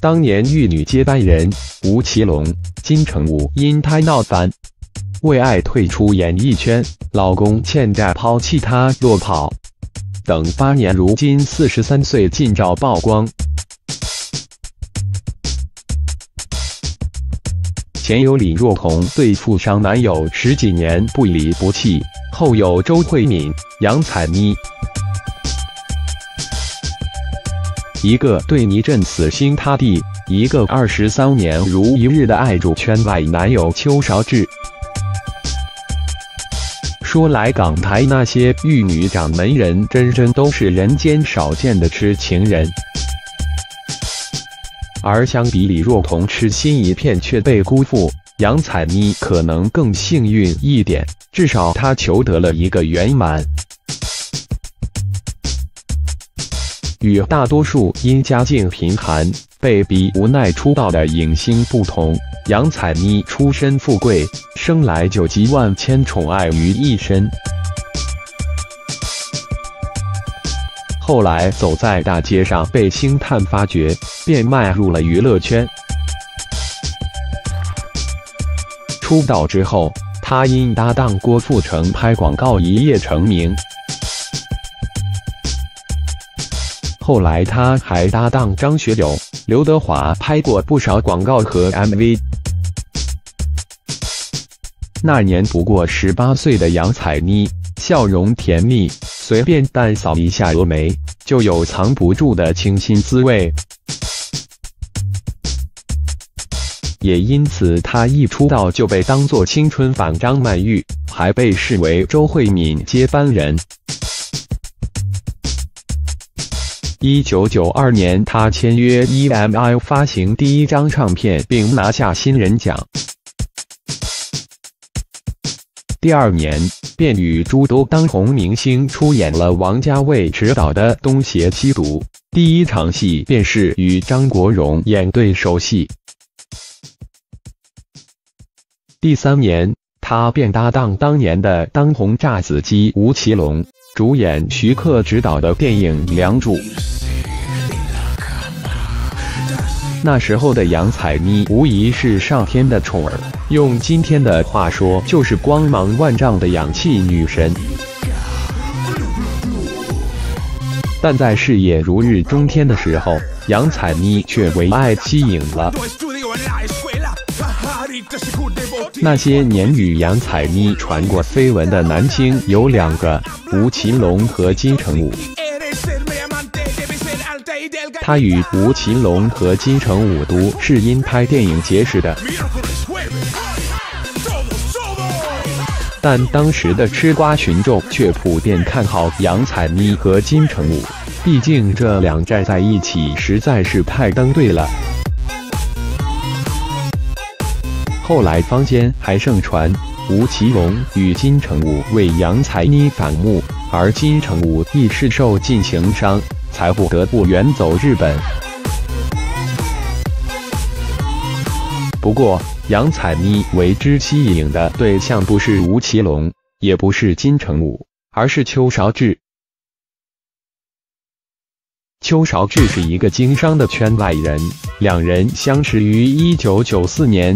当年玉女接班人吴奇隆、金城武因她闹翻，为爱退出演艺圈，老公欠债抛弃她落跑。等8年，如今43岁近照曝光。前有李若彤对富商男友10几年不离不弃，后有周慧敏、杨采妮。一个对倪震死心塌地，一个23年如一日的爱住圈外男友邱韶志。说来港台那些玉女掌门人真都是人间少见的痴情人，而相比李若彤痴心一片却被辜负，杨采妮可能更幸运一点，至少她求得了一个圆满。与大多数因家境贫寒被逼无奈出道的影星不同，杨采妮出身富贵，生来就集万千宠爱于一身。后来走在大街上被星探发掘，便迈入了娱乐圈。出道之后，她因搭档郭富城拍广告一夜成名。后来她还搭档张学友、刘德华拍过不少广告和 MV。那年不过18岁的杨采妮，笑容甜蜜，随便淡扫一下蛾眉，就有藏不住的清新滋味。也因此，她一出道就被当作青春版张曼玉，还被视为周慧敏接班人。1992年，她签约 EMI 发行第一张唱片，并拿下新人奖。第2年，便与诸多当红明星出演了王家卫执导的《东邪西毒》，第一场戏便是与张国荣演对手戏。第3年，她便搭档当年的当红炸子鸡吴奇隆，主演徐克执导的电影《梁祝》。那时候的杨采妮无疑是上天的宠儿，用今天的话说就是光芒万丈的氧气女神。但在事业如日中天的时候，杨采妮却为爱吸引了。那些年与杨采妮传过绯闻的男星有2个，吴奇隆和金城武。他与吴奇隆和金城武都是因拍电影结识的，但当时的吃瓜群众却普遍看好杨采妮和金城武，毕竟这2站在一起实在是太登对了。后来坊间还盛传吴奇隆与金城武为杨采妮反目，而金城武亦是受尽情伤，才不得不远走日本。不过，杨采妮为之吸引的对象不是吴奇隆，也不是金城武，而是邱韶志。邱韶志是一个经商的圈外人，2人相识于1994年。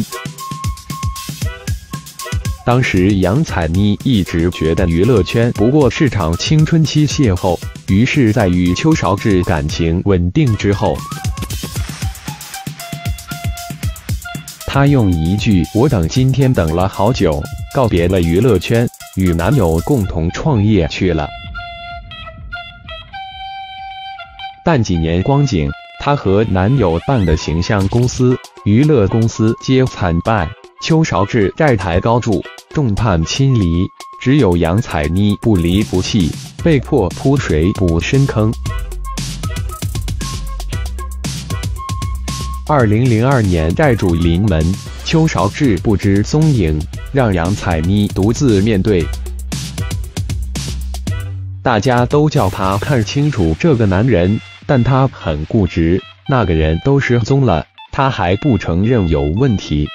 当时杨采妮一直觉得娱乐圈不过是场青春期邂逅，于是在与邱韶志感情稳定之后，她用一句"我等今天等了好久"告别了娱乐圈，与男友共同创业去了。但几年光景，她和男友办的形象公司、娱乐公司皆惨败，邱韶志债台高筑，众叛亲离，只有杨采妮不离不弃，被迫扑水补深坑。2002年债主临门，邱韶志不知踪影，让杨采妮独自面对。大家都叫他看清楚这个男人，但他很固执，那个人都失踪了，他还不承认有问题。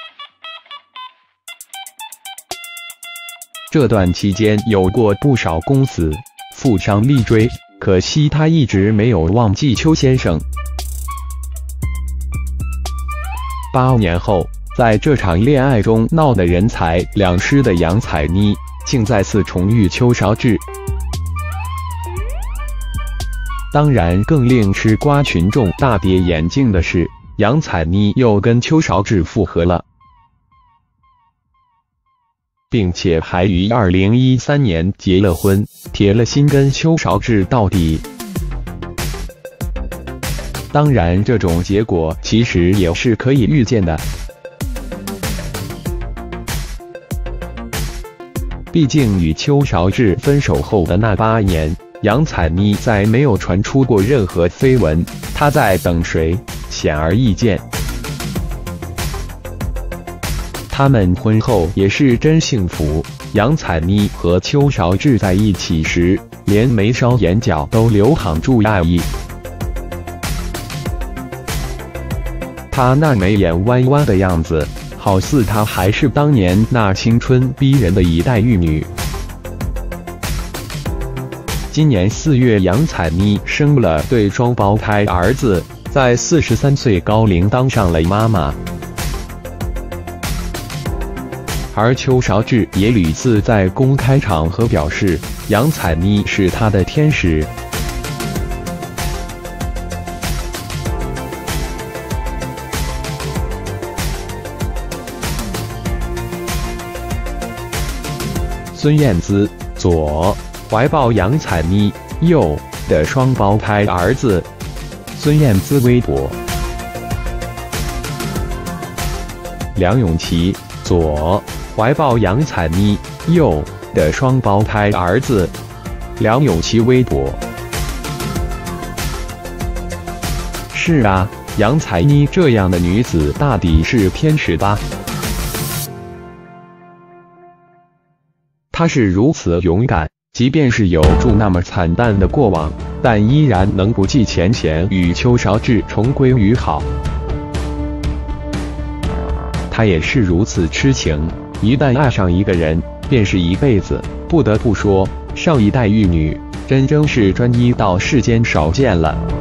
这段期间有过不少公子、富商力追，可惜他一直没有忘记邱先生。 8年后，在这场恋爱中闹得人财两失的杨采妮，竟再次重遇邱韶治。当然，更令吃瓜群众大跌眼镜的是，杨采妮又跟邱韶治复合了，并且还于2013年结了婚，铁了心跟邱韶治到底。当然，这种结果其实也是可以预见的，毕竟与邱韶治分手后的那8年，杨采妮在没有传出过任何绯闻，她在等谁，显而易见。他们婚后也是真幸福。杨采妮和邱韶治在一起时，连眉梢眼角都流淌住爱意。她那眉眼弯弯的样子，好似她还是当年那青春逼人的一代玉女。今年4月，杨采妮生了对双胞胎儿子，在43岁高龄当上了妈妈。而邱韶治也屡次在公开场合表示，杨采妮是他的天使。孙燕姿左怀抱杨采妮右的双胞胎儿子。孙燕姿微博。梁咏琪左怀抱杨采妮右的双胞胎儿子。梁咏琪微博。是啊，杨采妮这样的女子大抵是天使吧？她是如此勇敢，即便是有住那么惨淡的过往，但依然能不计前嫌与邱韶治重归于好。她也是如此痴情，一旦爱上一个人，便是一辈子。不得不说，上一代玉女真是专一到世间少见了。